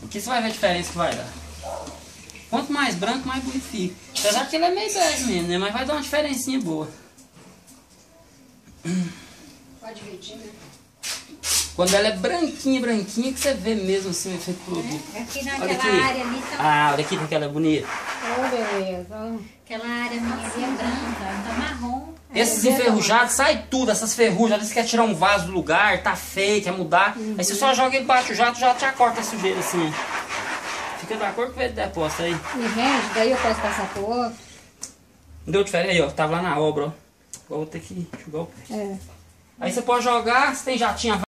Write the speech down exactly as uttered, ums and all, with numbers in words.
Aqui você vai ver a diferença que vai dar. Quanto mais branco, mais bonito fica. Apesar que ele é meio bege mesmo, né? Mas vai dar uma diferencinha boa. Pode dividir, né? Quando ela é branquinha, branquinha, que você vê mesmo assim o efeito produto. É, aqui naquela Olha aqui. área ali tá... Ah, olha aqui que ela é bonita. Oh, beleza. Aquela área minha ali é branca, tá marrom. Esses enferrujados, sai tudo, essas ferrugens. Às vezes você quer tirar um vaso do lugar, tá feio, quer mudar. Uhum. Aí você só joga ele baixo o jato, o jato já corta a sujeira assim. Fica da cor que veio de depósito aí. E rende, daí eu posso passar pro outro. Não deu diferença aí, ó. Tava lá na obra, ó. Agora vou ter que jogar o pé. É. Aí você pode jogar, se tem jatinho